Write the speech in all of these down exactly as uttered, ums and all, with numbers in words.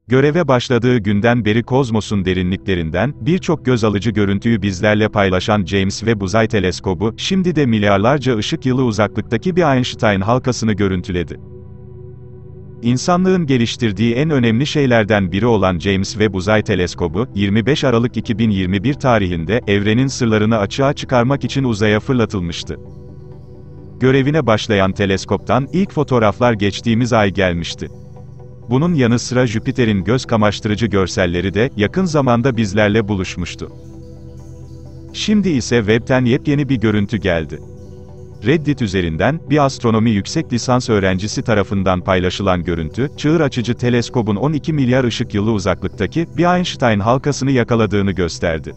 Göreve başladığı günden beri kozmosun derinliklerinden, birçok göz alıcı görüntüyü bizlerle paylaşan James Webb Uzay Teleskobu, şimdi de milyarlarca ışık yılı uzaklıktaki bir Einstein halkasını görüntüledi. İnsanlığın geliştirdiği en önemli şeylerden biri olan James Webb Uzay Teleskobu, yirmi beş Aralık iki bin yirmi bir tarihinde, evrenin sırlarını açığa çıkarmak için uzaya fırlatılmıştı. Görevine başlayan teleskoptan, ilk fotoğraflar geçtiğimiz ay gelmişti. Bunun yanı sıra Jüpiter'in göz kamaştırıcı görselleri de, yakın zamanda bizlerle buluşmuştu. Şimdi ise Webb'ten yepyeni bir görüntü geldi. Reddit üzerinden, bir astronomi yüksek lisans öğrencisi tarafından paylaşılan görüntü, çığır açıcı teleskobun on iki milyar ışık yılı uzaklıktaki, bir Einstein halkasını yakaladığını gösterdi.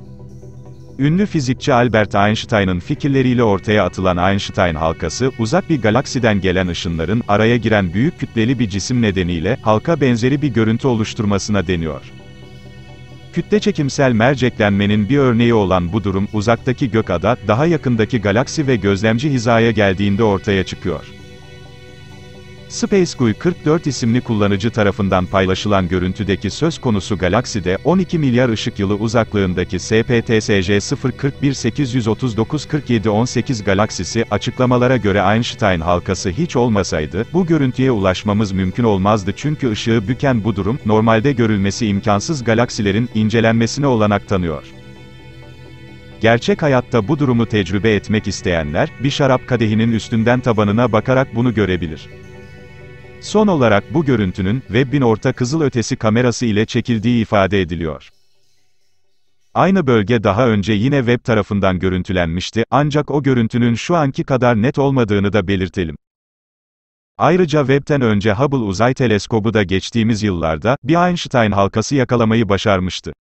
Ünlü fizikçi Albert Einstein'ın fikirleriyle ortaya atılan Einstein halkası, uzak bir galaksiden gelen ışınların, araya giren büyük kütleli bir cisim nedeniyle, halka benzeri bir görüntü oluşturmasına deniyor. Kütleçekimsel merceklenmenin bir örneği olan bu durum, uzaktaki gökada, daha yakındaki galaksi ve gözlemci hizaya geldiğinde ortaya çıkıyor. SpaceGui kırk dört isimli kullanıcı tarafından paylaşılan görüntüdeki söz konusu galakside, on iki milyar ışık yılı uzaklığındaki S P T S J sıfır kırk bir sekiz yüz otuz dokuz kırk yedi on sekiz galaksisi, açıklamalara göre Einstein halkası hiç olmasaydı, bu görüntüye ulaşmamız mümkün olmazdı çünkü ışığı büken bu durum, normalde görülmesi imkansız galaksilerin, incelenmesine olanak tanıyor. Gerçek hayatta bu durumu tecrübe etmek isteyenler, bir şarap kadehinin üstünden tabanına bakarak bunu görebilir. Son olarak bu görüntünün, Webb'in orta kızılötesi kamerası ile çekildiği ifade ediliyor. Aynı bölge daha önce yine Webb tarafından görüntülenmişti, ancak o görüntünün şu anki kadar net olmadığını da belirtelim. Ayrıca Webb'ten önce Hubble Uzay Teleskobu da geçtiğimiz yıllarda, bir Einstein halkası yakalamayı başarmıştı.